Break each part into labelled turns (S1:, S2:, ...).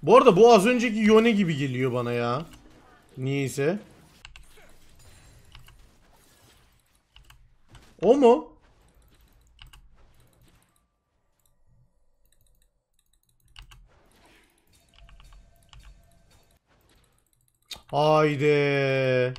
S1: Bu arada bu az önceki Yone gibi geliyor bana ya. Niyeyse. O mu? Haydi.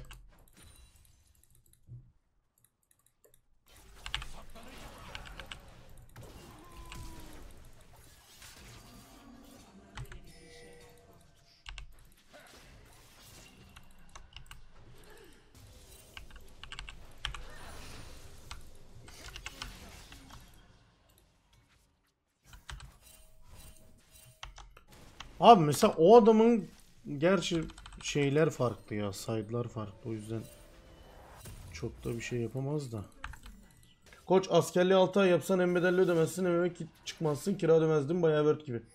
S1: Abi mesela o adamın gerçi şeyler farklı ya. Side'lar farklı. O yüzden çok da bir şey yapamaz da. Koç askerliği 6 ay yapsan hem bedelli ödemezsin hem emek çıkmazsın. Kira ödemezdin bayağı word gibi.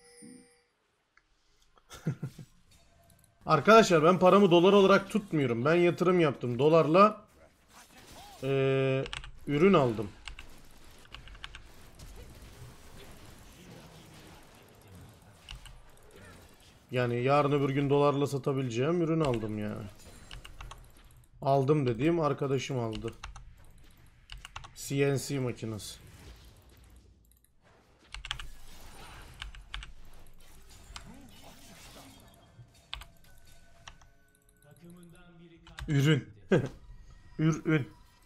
S1: Arkadaşlar ben paramı dolar olarak tutmuyorum. Ben yatırım yaptım. Dolarla ürün aldım. Yani yarın öbür gün dolarla satabileceğim ürün aldım yani. Aldım dediğim arkadaşım aldı. CNC makinesi. Ürün. Ürün.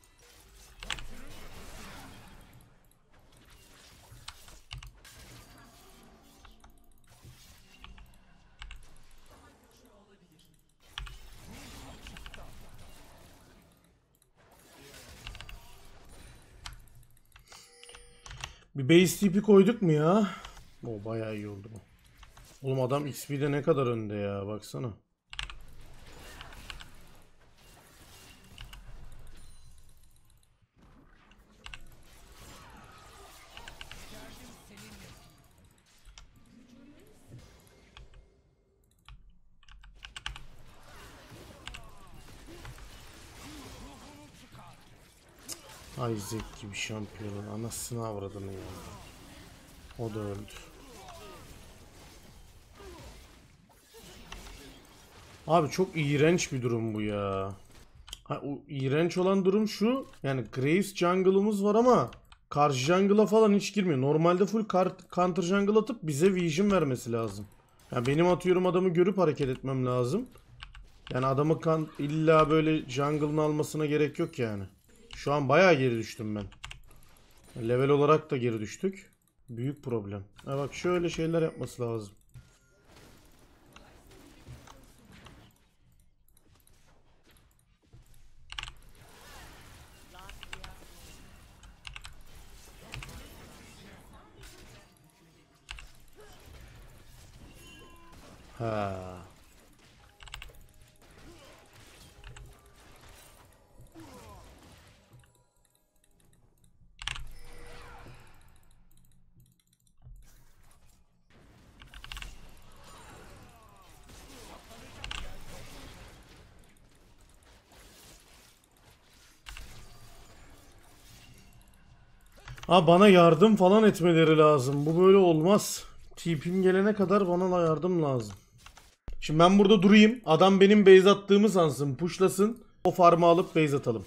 S1: Bir base tipi koyduk mu ya? O bayağı iyi oldu bu. Oğlum adam XP'de ne kadar önde ya baksana. Isaac gibi şampiyonun anasını avradını ya. O da öldü. Abi çok iğrenç bir durum bu ya. Ha, o iğrenç olan durum şu. Yani Graves jungle'ımız var ama karşı jungle'a falan hiç girmiyor. Normalde full counter jungle atıp bize vision vermesi lazım. Yani benim atıyorum adamı görüp hareket etmem lazım. Yani adamı illa böyle jungle'ını almasına gerek yok yani. Şu an bayağı geri düştüm ben. Level olarak da geri düştük. Büyük problem. Ha bak şöyle şeyler yapması lazım. Ha. Ha bana yardım falan etmeleri lazım. Bu böyle olmaz. TP'm gelene kadar bana da yardım lazım. Şimdi ben burada durayım. Adam benim base attığımı sansın. Pushlasın. O farmı alıp base atalım.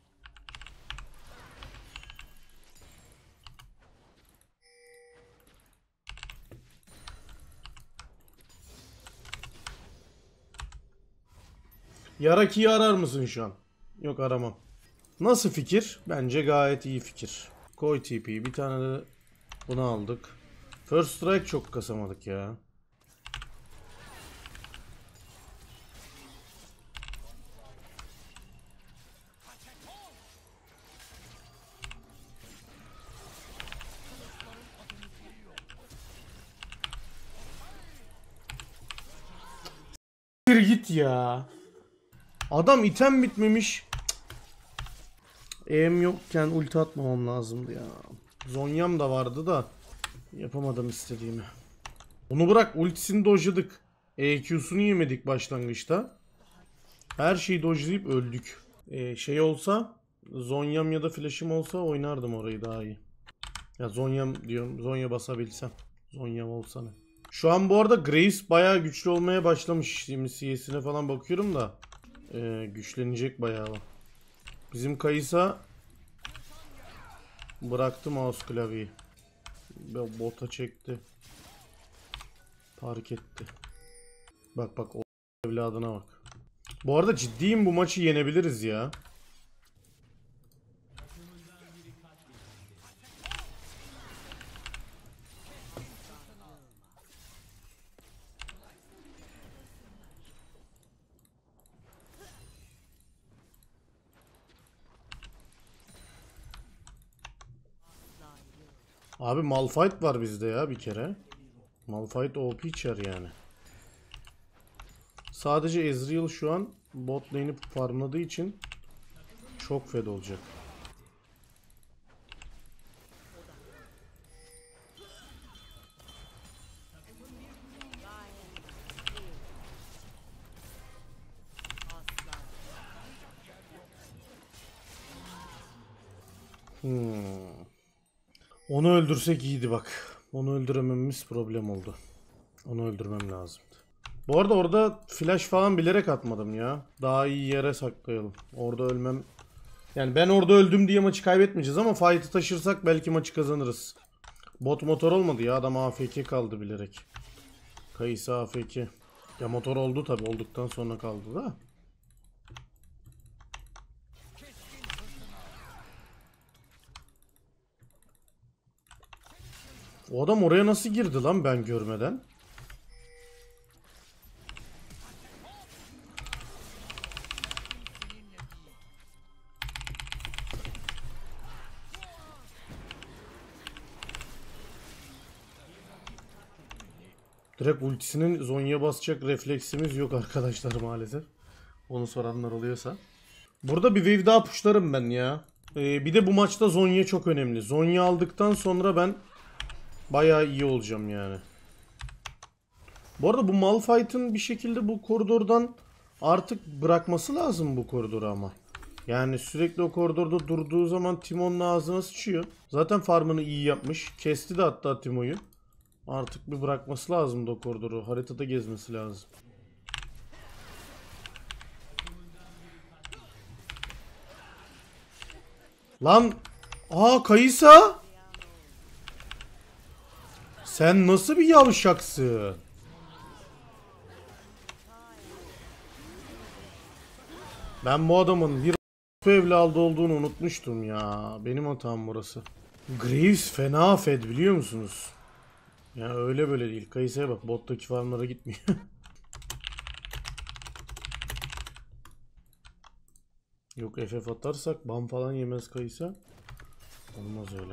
S1: Yaraki'yi arar mısın şu an? Yok aramam. Nasıl fikir? Bence gayet iyi fikir. Koy TP'yi. Bir tane de bunu aldık. First strike çok kasamadık ya. Bir git ya. Adam item bitmemiş. EM yokken ulti atmamam lazımdı ya. Zonyam da vardı da yapamadım istediğimi. Onu bırak, ultisini dojladık. EQ'sunu yemedik başlangıçta. Her şeyi dojlayıp öldük. Şey olsa, Zonyam ya da flash'im olsa oynardım orayı daha iyi. Ya Zonyam diyorum, Zonya basabilsem. Zonyam olsa ne? Şu an bu arada Graves bayağı güçlü olmaya başlamış. Şimdi CS'ine falan bakıyorum da. Güçlenecek bayağı. Bizim Kayısa bıraktı mouse klavyeyi. Bota çekti. Fark etti. Bak bak o evladına bak. Bu arada ciddiyim, bu maçı yenebiliriz ya. Abi Malphite var bizde ya bir kere. Malphite OP çar yani. Sadece Ezreal şu an bot lane'i farmladığı için çok fed olacak. Onu öldürsek iyiydi bak. Onu öldüremememiz problem oldu. Onu öldürmem lazımdı. Bu arada orada flash falan bilerek atmadım ya. Daha iyi yere saklayalım. Orada ölmem. Yani ben orada öldüm diye maçı kaybetmeyeceğiz ama fight'ı taşırsak belki maçı kazanırız. Bot motor olmadı ya, adam AFK kaldı bilerek. Kayısı AFK. Ya motor oldu tabi, olduktan sonra kaldı da. O adam oraya nasıl girdi lan ben görmeden? Direkt ultisinin Zonya'ya basacak refleksimiz yok arkadaşlar maalesef. Onu soranlar oluyorsa. Burada bir wave daha pushlarım ben ya. Bir de bu maçta Zonya çok önemli. Zonya aldıktan sonra ben bayağı iyi olacağım yani. Bu arada bu Malphite'ın bir şekilde bu koridordan artık bırakması lazım bu koridoru ama. Yani sürekli o koridorda durduğu zaman Timon'un ağzına sıçıyor. Zaten farmını iyi yapmış. Kesti de hatta Timo'yu. Artık bir bırakması lazım o koridoru. Haritada gezmesi lazım. Lan! Aa Kayısa! Sen nasıl bir yavşaksın? Ben bu adamın bir evladı olduğunu unutmuştum ya. Benim hatam burası. Graves fena fed biliyor musunuz? Ya öyle böyle değil. Kayısa'ya bak, bottaki farmlara gitmiyor. Yok FF atarsak ban falan yemez Kayısa. Olmaz öyle.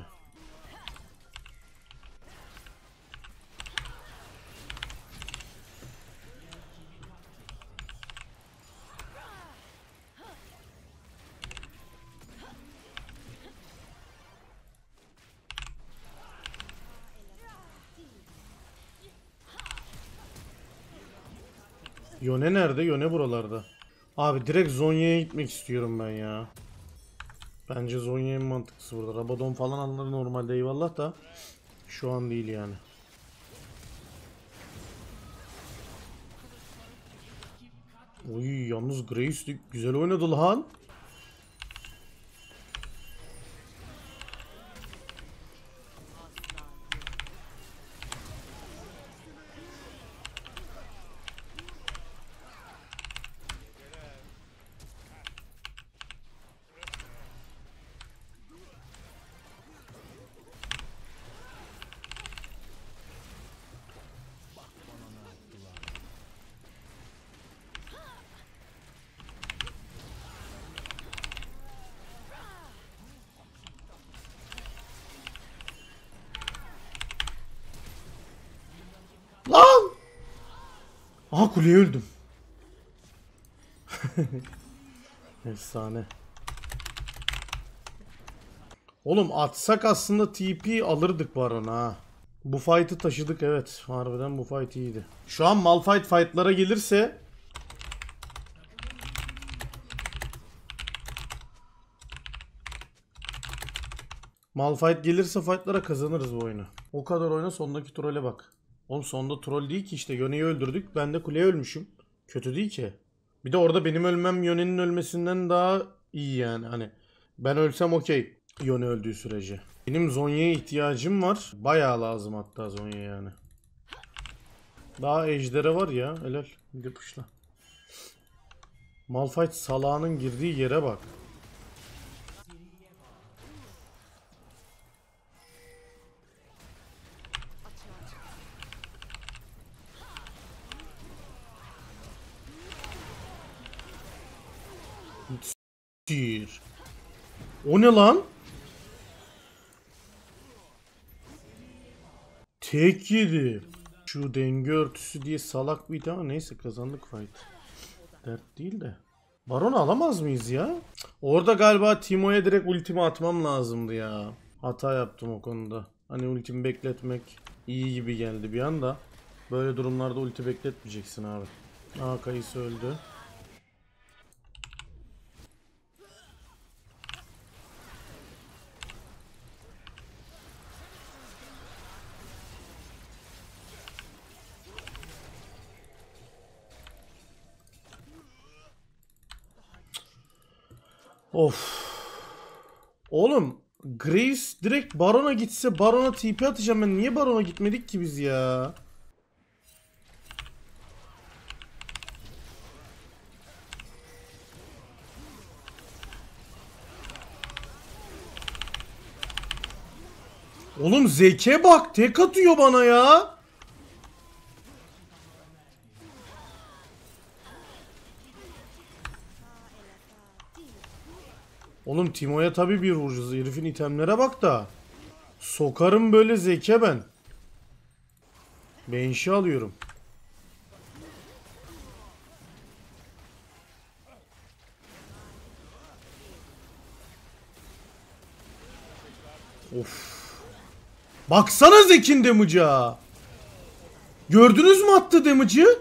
S1: Yone nerede? Yone buralarda. Abi direkt Zonya'ya gitmek istiyorum ben ya. Bence Zonya en mantıklısı burada. Rabadon falan alınır normalde, eyvallah da şu an değil yani. Oy yalnız Graves güzel oynadı lan. Lan! Aha kuleye öldüm. Efsane. Oğlum atsak aslında TP alırdık Baron'a ha. Bu fight'ı taşıdık evet. Harbiden bu fight iyiydi. Şu an Malphite fight'lara gelirse Malphite gelirse fight'lara kazanırız bu oyunu. O kadar oyna, sondaki trole bak. Oğlum sonunda troll değil ki işte. Yone'yi öldürdük. Ben de kuleye ölmüşüm. Kötü değil ki. Bir de orada benim ölmem Yone'nin ölmesinden daha iyi yani. Hani ben ölsem okey. Yone öldüğü sürece. Benim Zhonya'ya ihtiyacım var. Bayağı lazım hatta Zhonya yani. Daha ejdere var ya. Helal. Bir de puşla. Malphite salağının girdiği yere bak. S**tir. O ne lan? Tek yedi. Şu denge örtüsü diye salak bir ama neyse kazandık fight. Dert değil de. Baron alamaz mıyız ya? Orada galiba Teemo'ya direkt ultimi atmam lazımdı ya. Hata yaptım o konuda. Hani ultimi bekletmek iyi gibi geldi bir anda. Böyle durumlarda ulti bekletmeyeceksin abi. Aa Kayısı öldü. Of. Oğlum Graves direkt Baron'a gitse Baron'a TP atacağım ben. Niye Baron'a gitmedik ki biz ya? Oğlum Zeke bak tek atıyor bana ya. Oğlum Timo'ya tabii bir vuracağız. Herifin itemlere bak da. Sokarım böyle Zeke ben. Benşi alıyorum. Of. Baksana Zek'in damage'a. Gördünüz mü attı damage'ı?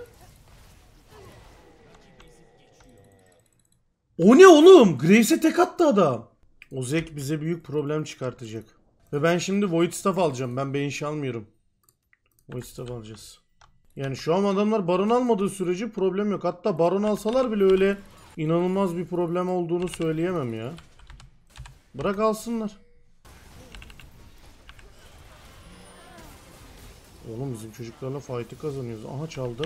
S1: O ne oğlum? Graves'e tek attı adam. O Zek bize büyük problem çıkartacak. Ve ben şimdi Void Staff alacağım. Ben Banshee almıyorum. Void Staff alacağız. Yani şu an adamlar Baron almadığı sürece problem yok. Hatta Baron alsalar bile öyle inanılmaz bir problem olduğunu söyleyemem ya. Bırak alsınlar. Oğlum bizim çocuklarla fight'ı kazanıyoruz. Aha çaldı.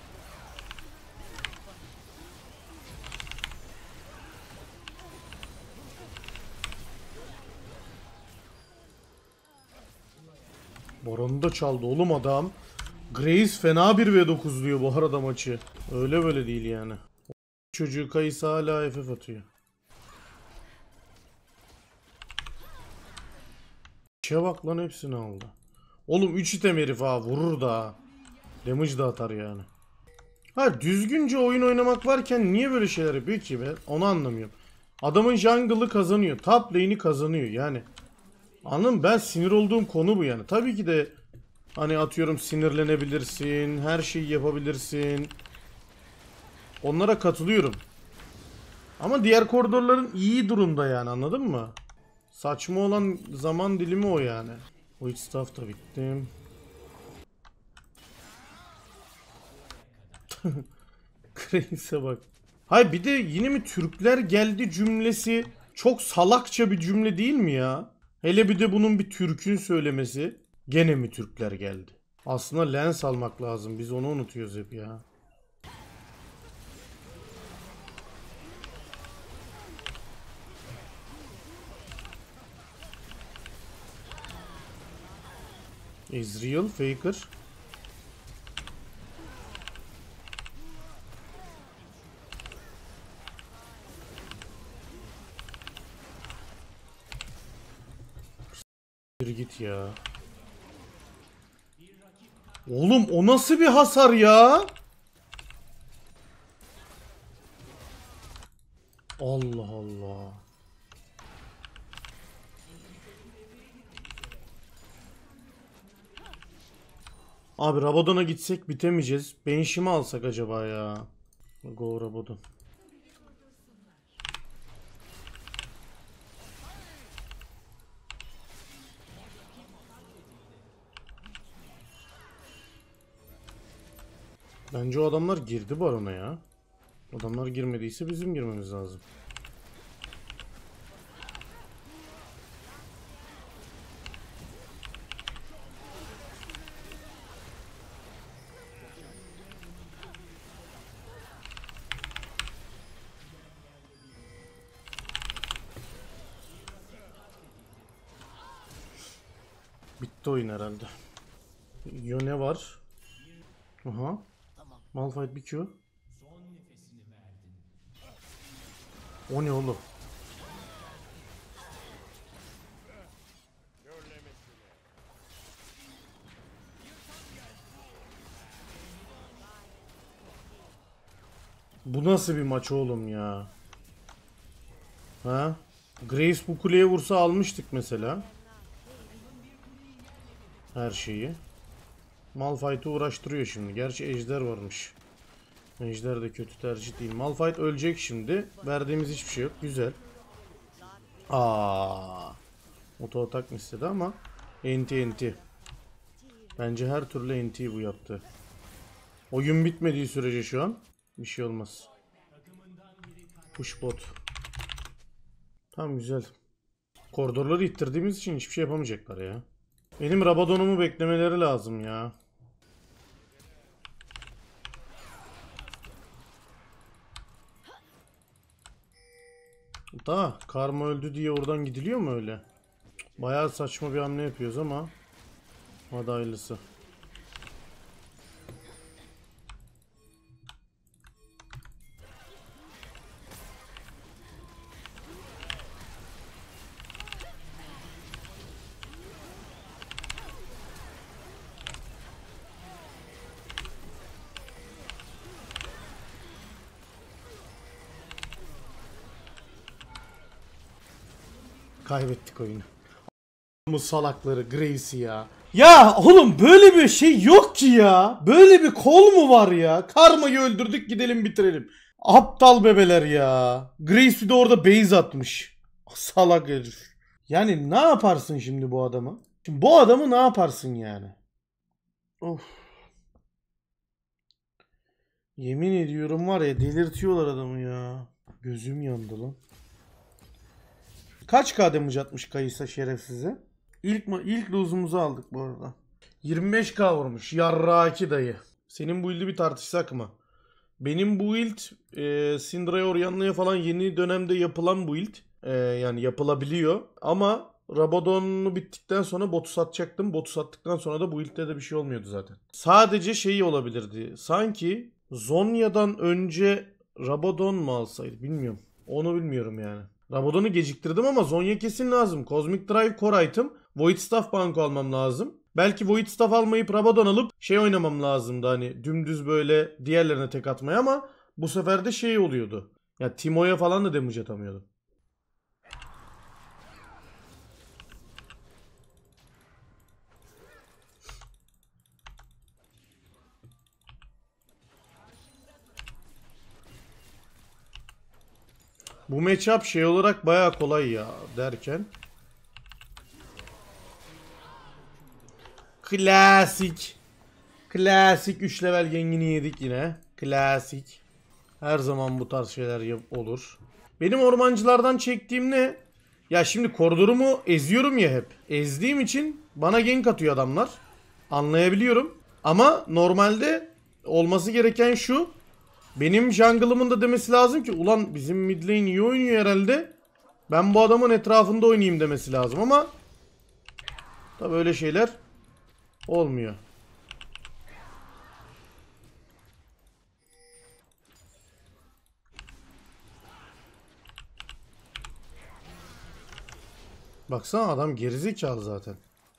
S1: Baron'u da çaldı oğlum adam. Graves fena bir V9 diyor bu arada maçı. Öyle böyle değil yani. Çocuğu Kayısı hala FF atıyor. İşe bak lan hepsini aldı. Oğlum 3 item herif ha vurur da. Damage da atar yani. Ha düzgünce oyun oynamak varken niye böyle şeyler yapıyor ki be? Onu anlamıyorum. Adamın jungle'ı kazanıyor. Top lane'i kazanıyor yani. Anladın mı? Ben sinir olduğum konu bu yani. Tabii ki de hani atıyorum sinirlenebilirsin. Her şeyi yapabilirsin. Onlara katılıyorum. Ama diğer koridorların iyi durumda yani anladın mı? Saçma olan zaman dilimi o yani. O iç staff da bitti. Cranes'e bak. Hayır bir de yine mi Türkler geldi cümlesi çok salakça bir cümle değil mi ya? Hele bir de bunun bir Türk'ün söylemesi. Gene mi Türkler geldi? Aslında lens almak lazım. Biz onu unutuyoruz hep ya. Ezreal, Faker. Bir git ya. Oğlum o nasıl bir hasar ya? Allah Allah. Abi Rabadon'a gitsek bitemeyeceğiz. Banshee mi alsak acaba ya? Go Rabadon. Bence o adamlar girdi barona ya. Adamlar girmediyse bizim girmemiz lazım. Bitti oyun herhalde. Yone var. Aha. Malphite bir Q. O ne oğlum? Bu nasıl bir maç oğlum ya? Ha? Graves bu kuleye vursa almıştık mesela. Her şeyi. Malphite'ı uğraştırıyor şimdi. Gerçi ejder varmış. Ejder de kötü tercih değil. Malphite ölecek şimdi. Verdiğimiz hiçbir şey yok. Güzel. Aa. Oto atak mı istedi ama enti. Bence her türlü enti bu yaptı. Oyun bitmediği sürece şu an bir şey olmaz. Push bot. Tamam güzel. Koridorları ittirdiğimiz için hiçbir şey yapamayacaklar ya. Benim Rabadon'umu beklemeleri lazım ya. Da Karma öldü diye oradan gidiliyor mu öyle? Bayağı saçma bir hamle yapıyoruz ama hadi hayırlısı. Kaybettik oyunu. Bu salakları Graves'i ya. Ya oğlum böyle bir şey yok ki ya. Böyle bir kol mu var ya? Karma'yı öldürdük gidelim bitirelim. Aptal bebeler ya. Graves bir de orada base atmış. Salak herif. Yani ne yaparsın şimdi bu adamı? Şimdi bu adamı ne yaparsın yani? Of. Yemin ediyorum var ya delirtiyorlar adamı ya. Gözüm yandı lan. Kaç damage atmış Kayısa şerefsize? İlk lose'umuzu aldık bu arada. 25k vurmuş. Yarraki dayı. Senin bu build'i bir tartışsak mı? Benim bu build Syndra'ya Orianna'ya falan yeni dönemde yapılan bu build. Yani yapılabiliyor. Ama Rabadon'u bittikten sonra botu satacaktım. Botu sattıktan sonra da bu build'de de bir şey olmuyordu zaten. Sadece şeyi olabilirdi. Sanki Zonya'dan önce Rabadon mu alsaydı bilmiyorum. Onu bilmiyorum yani. Rabadon'u geciktirdim ama Zonya kesin lazım. Cosmic Drive Core Item. Void Staff Banko almam lazım. Belki Void Staff almayıp Rabadon alıp şey oynamam lazımdı hani dümdüz böyle diğerlerine tek atmaya ama bu sefer de şey oluyordu. Ya Timo'ya falan da damage atamıyordum. Bu matchup şey olarak baya kolay ya derken. Klasik. Klasik 3 level gengini yedik yine. Klasik. Her zaman bu tarz şeyler olur. Benim ormancılardan çektiğim ne? Ya şimdi koridorumu eziyorum ya hep. Ezdiğim için bana gank atıyor adamlar. Anlayabiliyorum. Ama normalde olması gereken şu. Benim jungle'ımın da demesi lazım ki ulan bizim mid lane iyi oynuyor herhalde. Ben bu adamın etrafında oynayayım demesi lazım ama tabi öyle şeyler olmuyor. Baksana adam gerizekalı zaten.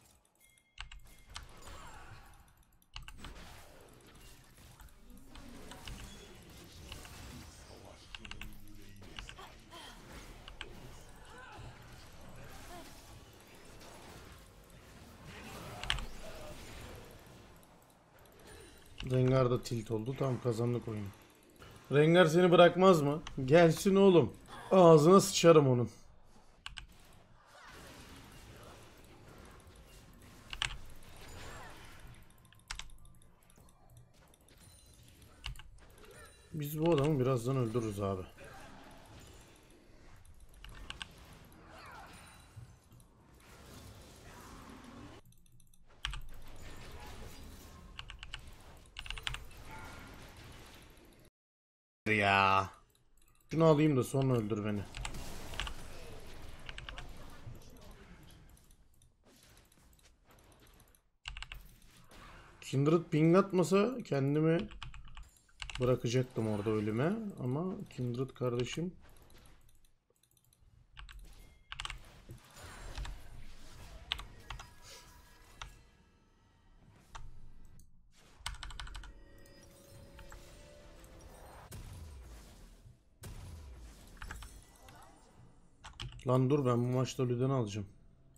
S1: Rengar da tilt oldu. Tam kazandık oyunu. Rengar seni bırakmaz mı? Gelsin oğlum. Ağzına sıçarım onun. Biz bu adamı birazdan öldürürüz abi. Ya. Şunu alayım da sonra öldür beni. Kindred ping atmasa kendimi bırakacaktım orada ölüme. Ama Kindred kardeşim. Lan dur, ben bu maçta Lüden'i alacağım.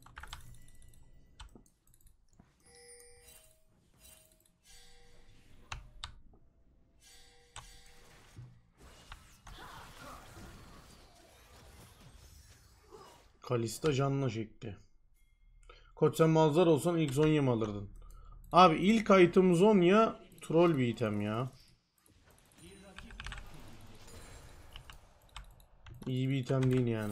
S1: Kalista canla şekli. Koç sen Malzar olsan ilk Zonya mı alırdın? Abi ilk item Zonya troll bir item ya. İyi bir item değil yani.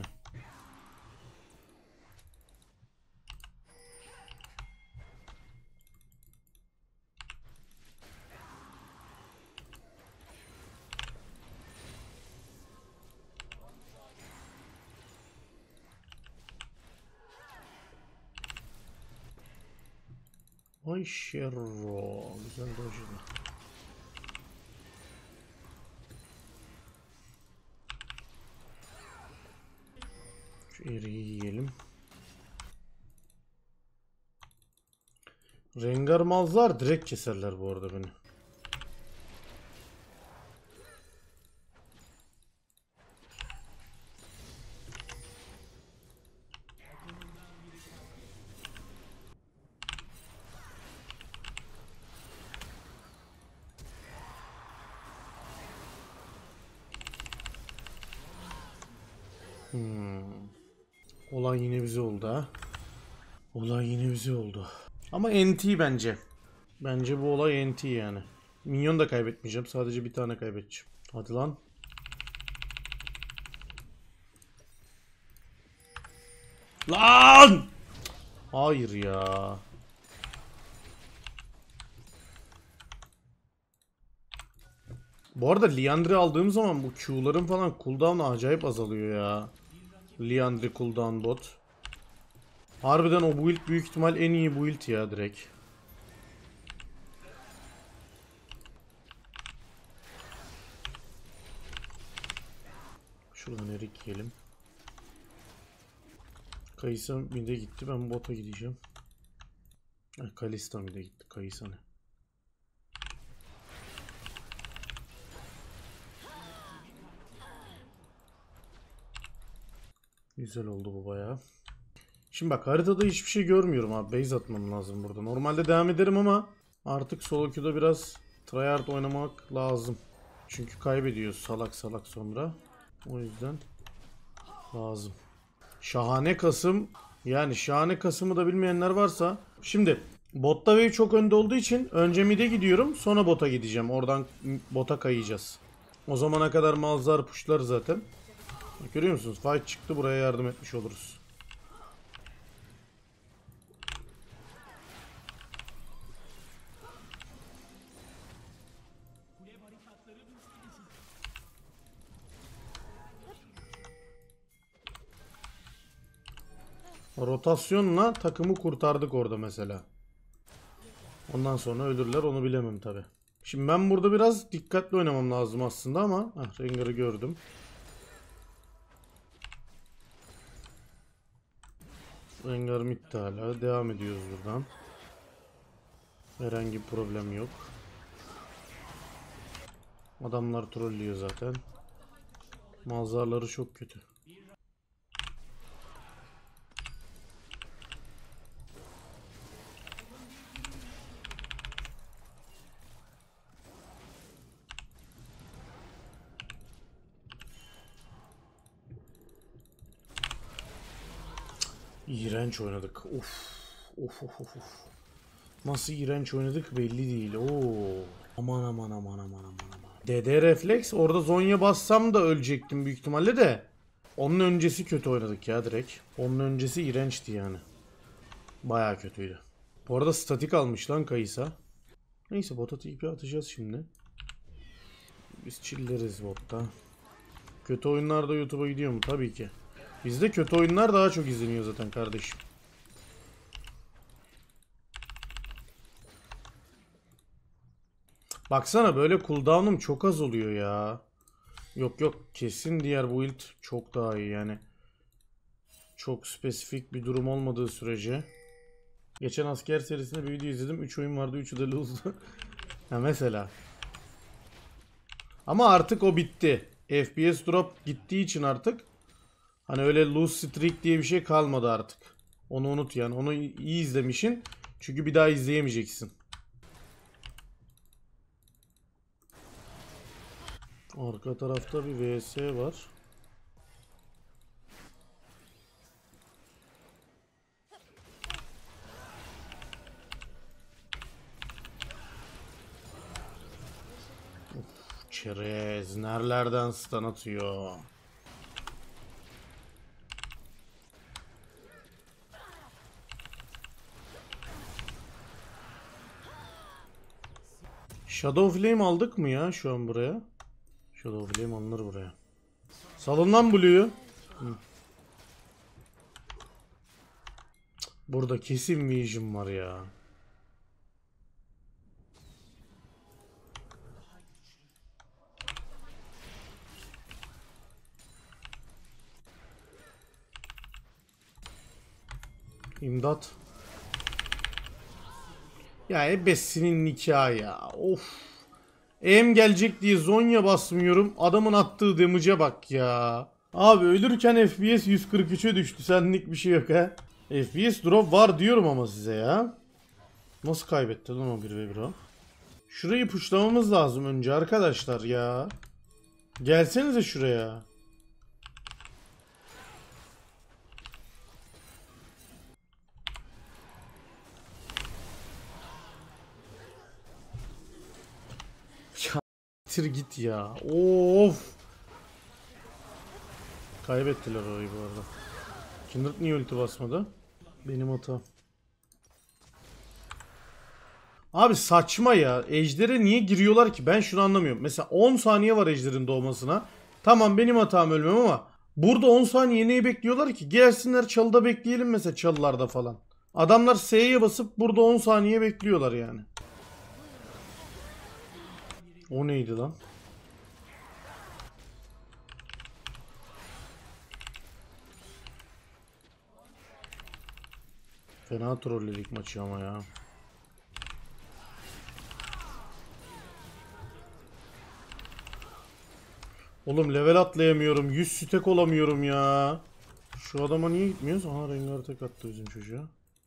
S1: Ay şerro. Güzel dojini. Şu eriği yiyelim. Rengar Malzar direkt keserler bu arada beni. Olay yine bize oldu ha. Olay yine bize oldu. Ama NT bence. Bence bu olay NT yani. Minyon da kaybetmeyeceğim. Sadece bir tane kaybedeceğim. Hadi lan. Lan! Hayır ya. Bu arada Liandry aldığım zaman bu Q'ların falan cooldown'u acayip azalıyor ya. Liandry cooldown bot. Harbiden o build büyük ihtimal en iyi build ya direkt. Şuradan erik yiyelim. Kayısa mid'e gitti. Ben bota gideceğim. Kalista mid'e gitti. Kayısa ne? Güzel oldu bu bayağı. Şimdi bak haritada hiçbir şey görmüyorum abi. Base atmam lazım burada. Normalde devam ederim ama artık solo queue'da biraz tryhard oynamak lazım. Çünkü kaybediyoruz salak salak sonra. O yüzden lazım. Şahane Kasım. Yani Şahane Kasım'ı da bilmeyenler varsa. Şimdi botta wave çok önde olduğu için önce mid'e gidiyorum. Sonra bota gideceğim. Oradan bota kayacağız. O zamana kadar Malzar pushlar zaten. Bak, görüyor musunuz? Fight çıktı. Buraya yardım etmiş oluruz. Rotasyonla takımı kurtardık orada mesela. Ondan sonra ölürler, onu bilemem tabi. Şimdi ben burada biraz dikkatli oynamam lazım aslında ama Rengar'ı gördüm. Rengar midde hala. Devam ediyoruz buradan. Herhangi bir problem yok. Adamlar trollüyor zaten. Manzaraları çok kötü. İğrenç oynadık. Of. Of of of of. Nasıl iğrenç oynadık belli değil. Oo. Aman aman aman aman aman aman. DD refleks. Orada Zonya bassam da ölecektim büyük ihtimalle de. Onun öncesi kötü oynadık ya direkt. Onun öncesi iğrençti yani. Bayağı kötüydü. Bu arada statik almış lan Kayısa. Neyse bota TP atacağız şimdi. Biz chilleriz botta. Kötü oyunlar da YouTube'a gidiyor mu? Tabii ki. Bizde kötü oyunlar daha çok izleniyor zaten kardeşim. Baksana böyle cooldown'um çok az oluyor ya. Yok yok, kesin diğer build çok daha iyi yani. Çok spesifik bir durum olmadığı sürece. Geçen asker serisinde bir video izledim. 3 oyun vardı, 3'ü de lose'du. Ha mesela. Ama artık o bitti. FPS drop gittiği için artık hani öyle lose streak diye bir şey kalmadı artık. Onu unut yani. Onu iyi izlemişsin. Çünkü bir daha izleyemeyeceksin. Arka tarafta bir VS var. Çerez nerelerden stun atıyor. Shadow Flame aldık mı ya şu an buraya? Shadow Flame alınır buraya. Salın lan Blue'yu. Burada kesin Vision var ya. İmdat. Ya ebesinin nikahı ya. Of. Em gelecek diye Zonya basmıyorum. Adamın attığı damage'e bak ya. Abi ölürken FPS 143'e düştü. Senlik bir şey yok ha. FPS drop var diyorum ama size ya. Nasıl kaybetti lan o 1v1 o? Şurayı pushlamamız lazım önce arkadaşlar ya. Gelsenize şuraya. Ya bitir git ya. Of. Kaybettiler orayı bu arada. Kindred niye ulti basmadı? Benim hatam. Abi saçma ya. Ejder'e niye giriyorlar ki? Ben şunu anlamıyorum. Mesela 10 saniye var Ejder'in doğmasına. Tamam benim hatam ölmem ama burada 10 saniye neyi bekliyorlar ki? Gelsinler çalıda bekleyelim mesela, çalılarda falan. Adamlar S'ye basıp burada 10 saniye bekliyorlar yani. O neydi lan? Fena trolledik maçı ama ya. Oğlum level atlayamıyorum. 100 stack olamıyorum ya. Şu adama niye gitmiyoruz? Aha Rengar tek attı bizim çocuğa.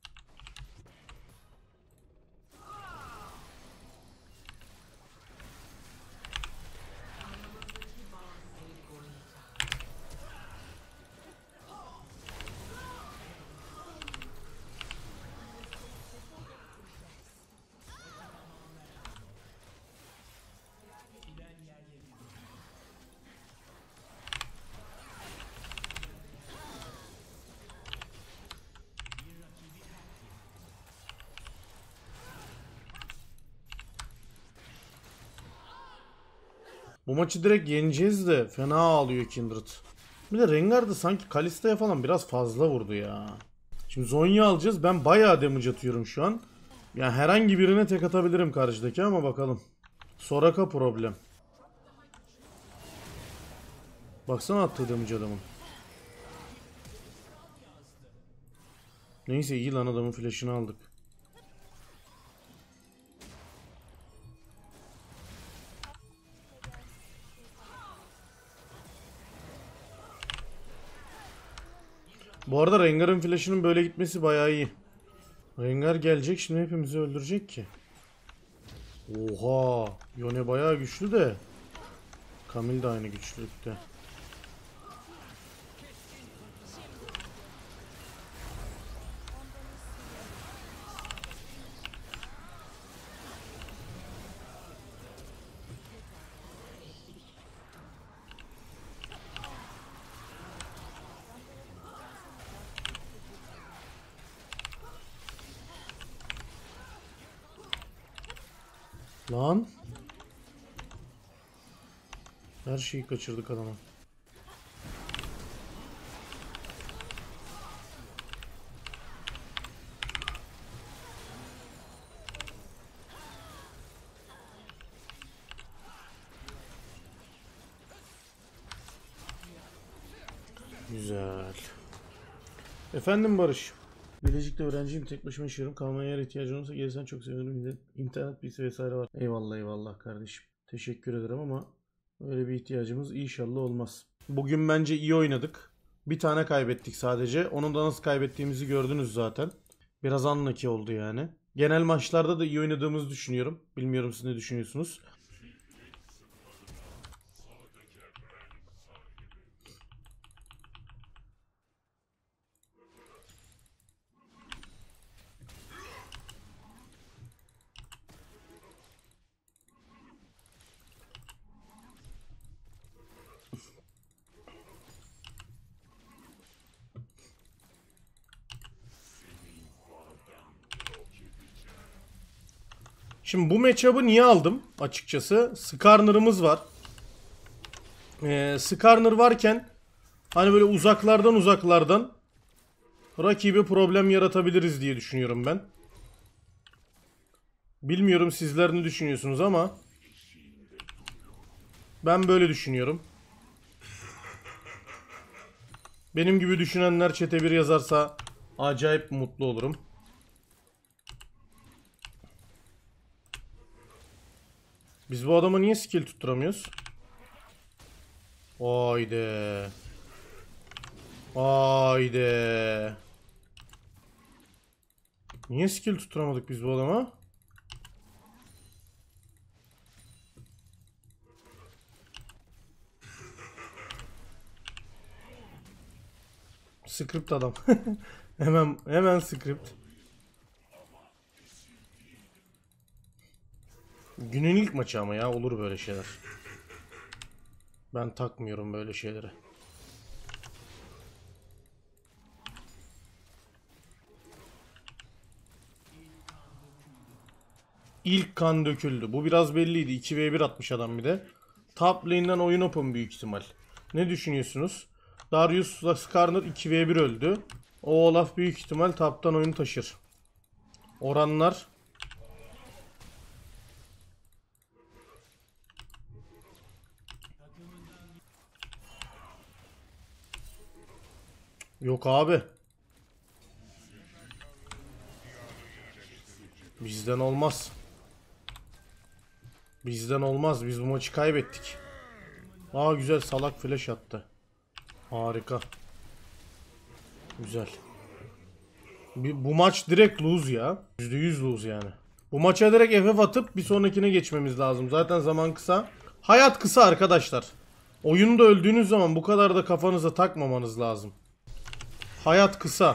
S1: Bu maçı direkt yeneceğiz de fena ağlıyor Kindred. Bir de Rengar da sanki Kalista'ya falan biraz fazla vurdu ya. Şimdi Zonya alacağız. Ben bayağı damage atıyorum şu an. Yani herhangi birine tek atabilirim karşıdaki ama bakalım. Soraka problem. Baksana attığı damage adamın. Neyse iyi lan, adamın flash'ını aldık. Bu arada Rengar'ın flash'ının böyle gitmesi bayağı iyi. Rengar gelecek şimdi, hepimizi öldürecek ki. Oha! Yone bayağı güçlü de. Camille de aynı güçlülükte. Lan. Her şeyi kaçırdık adama. Güzel. Efendim Barış. Bilecik'te öğrenciyim. Tek başıma yaşıyorum. Kalmaya eğer ihtiyacın olursa gelirsen çok sevinirim. İnternet bilgisi vesaire var. Eyvallah eyvallah kardeşim. Teşekkür ederim ama öyle bir ihtiyacımız inşallah olmaz. Bugün bence iyi oynadık. Bir tane kaybettik sadece. Onu da nasıl kaybettiğimizi gördünüz zaten. Biraz unlucky oldu yani. Genel maçlarda da iyi oynadığımızı düşünüyorum. Bilmiyorum siz ne düşünüyorsunuz. Şimdi bu matchup'ı niye aldım açıkçası? Skarner'ımız var. Skarner varken hani böyle uzaklardan rakibe problem yaratabiliriz diye düşünüyorum ben. Bilmiyorum sizler ne düşünüyorsunuz ama ben böyle düşünüyorum. Benim gibi düşünenler chat'e bir yazarsa acayip mutlu olurum. Biz bu adama niye skill tutturamıyoruz? Haydi. Haydi. Niye skill tutturamadık biz bu adama? Script adam. hemen script. Günün ilk maçı ama ya, olur böyle şeyler. Ben takmıyorum böyle şeyleri. İlk kan döküldü. Bu biraz belliydi. 2v1 atmış adam bir de. Top lane'den oyun open büyük ihtimal. Ne düşünüyorsunuz? Darius'la Skarner 2v1 öldü. O Olaf büyük ihtimal top'tan oyunu taşır. Oranlar. Yok abi. Bizden olmaz. Bizden olmaz. Biz bu maçı kaybettik. Aa güzel, salak flash attı. Harika. Güzel. Bu maç direkt lose ya. %100 lose yani. Bu maça direkt FF atıp bir sonrakine geçmemiz lazım. Zaten zaman kısa. Hayat kısa arkadaşlar. Oyunda öldüğünüz zaman bu kadar da kafanıza takmamanız lazım. Hayat kısa.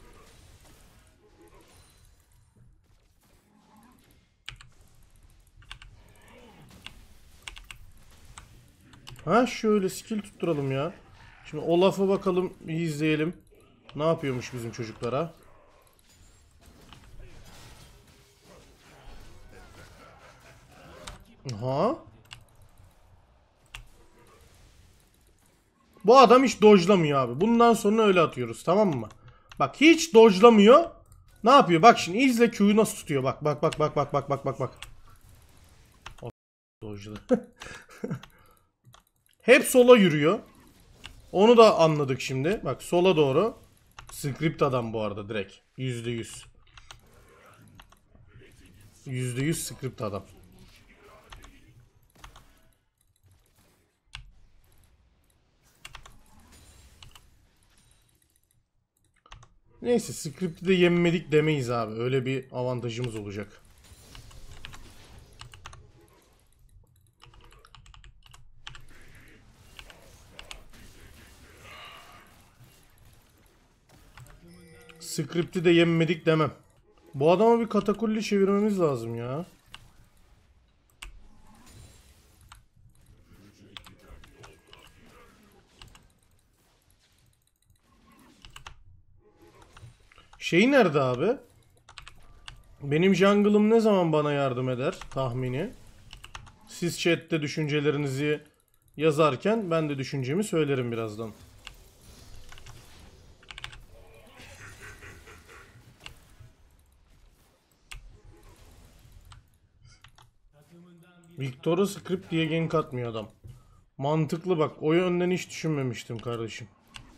S1: Ha şöyle skill tutturalım ya. Şimdi Olaf'a bakalım, bir izleyelim. Ne yapıyormuş bizim çocuklara. Aha. Bu adam hiç dodge'lamıyor abi. Bundan sonra öyle atıyoruz, tamam mı? Bak hiç dodge'lamıyor. Ne yapıyor? Bak şimdi izle, Q'yu nasıl tutuyor. Bak. O dodge'ladı. Hep sola yürüyor. Onu da anladık şimdi. Bak sola doğru. Script adam bu arada direkt. %100. %100 script adam. Neyse, script'i de yenmedik demeyiz abi. Öyle bir avantajımız olacak. Script'i de yenmedik demem. Bu adama bir katakulli çevirmemiz lazım ya. Şey nerede abi? Benim jungle'ım ne zaman bana yardım eder tahmini? Siz chatte düşüncelerinizi yazarken ben de düşüncemi söylerim birazdan. Victor'a script diye gank atmıyor adam. Mantıklı bak. O yönden hiç düşünmemiştim kardeşim.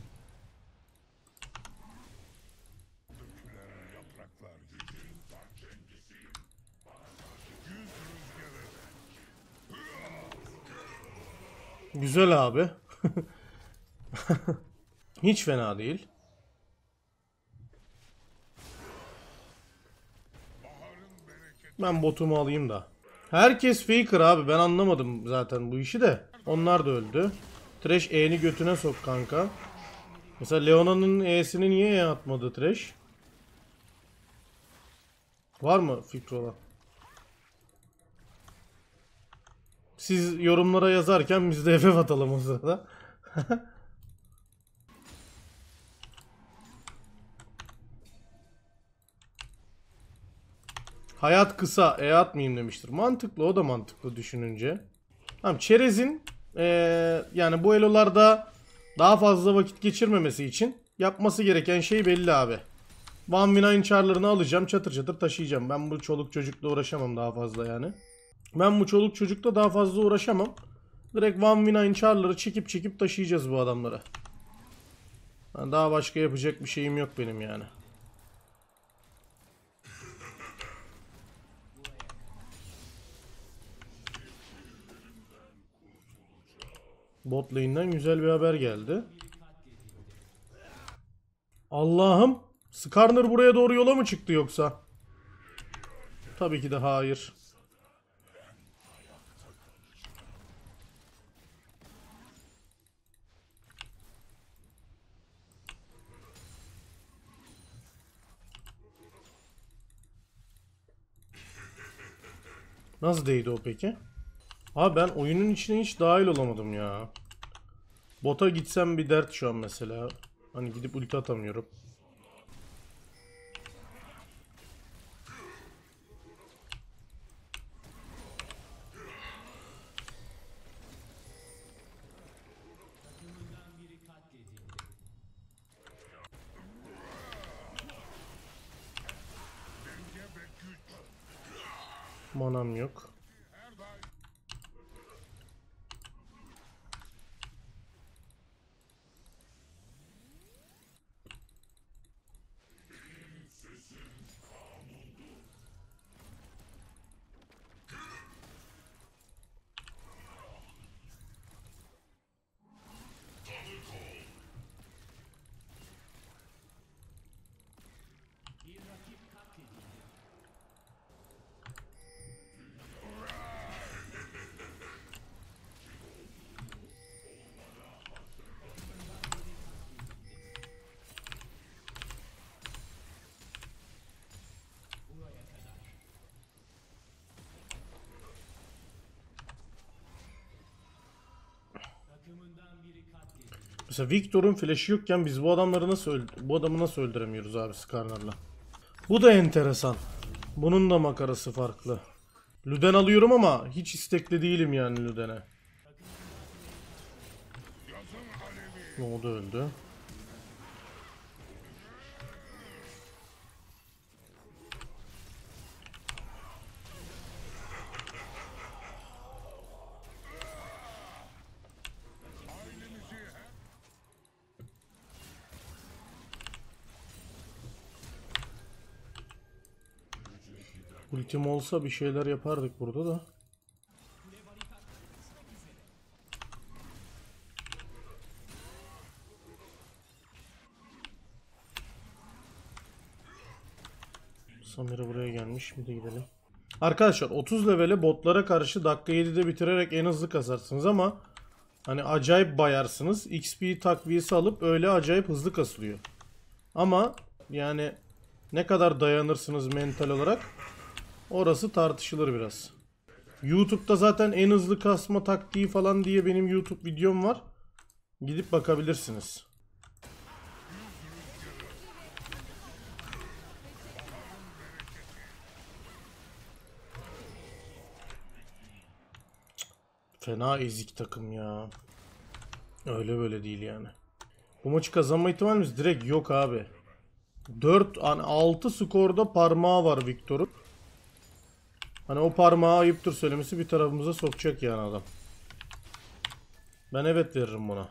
S1: Güzel abi. Hiç fena değil. Ben botumu alayım da. Herkes faker abi. Ben anlamadım zaten bu işi de. Onlar da öldü. Thresh E'ni götüne sok kanka. Mesela Leona'nın E'sini niye E atmadı Thresh? Var mı fikri olan? Siz yorumlara yazarken biz de FF atalım o sırada. Hayat kısa, atmayayım demiştir. Mantıklı, o da mantıklı düşününce. Tamam, Çerez'in yani bu elolarda daha fazla vakit geçirmemesi için yapması gereken şey belli abi. 1v9 char'larını alacağım, çatır çatır taşıyacağım. Ben bu çoluk çocukla uğraşamam daha fazla yani. Ben bu çoluk çocukla daha fazla uğraşamam. Direkt 1v9 char'ları çekip taşıyacağız bu adamları. Yani daha başka yapacak bir şeyim yok benim yani. Bot lane'den güzel bir haber geldi. Allah'ım. Skarner buraya doğru yola mı çıktı yoksa? Tabii ki de hayır. Nasıl değdi o peki? Abi ben oyunun içine hiç dahil olamadım ya. Bota gitsem bir dert şu an mesela. Hani gidip ulti atamıyorum. Manam yok. Mesela Victor'un flash'ı yokken biz bu adamları bu adamı nasıl öldüremiyoruz abi Skarner'la? Bu da enteresan. Bunun da makarası farklı. Luden alıyorum ama hiç istekli değilim yani Luden'e. Ne oldu, öldü. Ultim olsa bir şeyler yapardık burada da. Samira buraya gelmiş. Bir de gidelim. Arkadaşlar 30 levele botlara karşı dakika 7'de bitirerek en hızlı kasarsınız ama hani acayip bayarsınız. XP takviyesi alıp öyle acayip hızlı kasılıyor. Ama yani ne kadar dayanırsınız mental olarak orası tartışılır biraz. YouTube'da zaten en hızlı kasma taktiği falan diye benim YouTube videom var. Gidip bakabilirsiniz. Fena ezik takım ya. Öyle böyle değil yani. Bu maçı kazanma ihtimalimiz direkt yok abi. 6 skorda parmağı var Victor'un. Hani o parmağı ayıptır söylemesi bir tarafımıza sokacak yani adam. Ben evet veririm buna.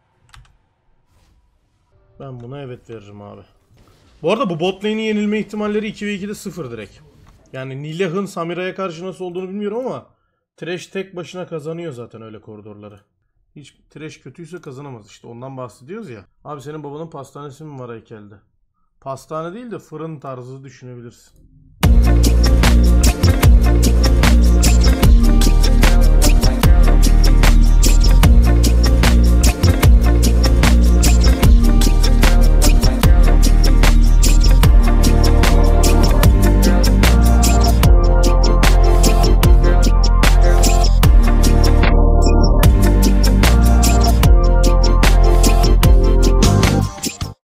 S1: Ben buna evet veririm abi. Bu arada bu bot lane'in yenilme ihtimalleri 2 ve 2'de 0 direkt. Yani Nilah'ın Samira'ya karşı nasıl olduğunu bilmiyorum ama Thresh tek başına kazanıyor zaten öyle koridorları. Hiç Thresh kötüyse kazanamaz işte ondan bahsediyoruz ya. Abi senin babanın pastanesi mi var heykelde? Pastane değil de fırın tarzı düşünebilirsin.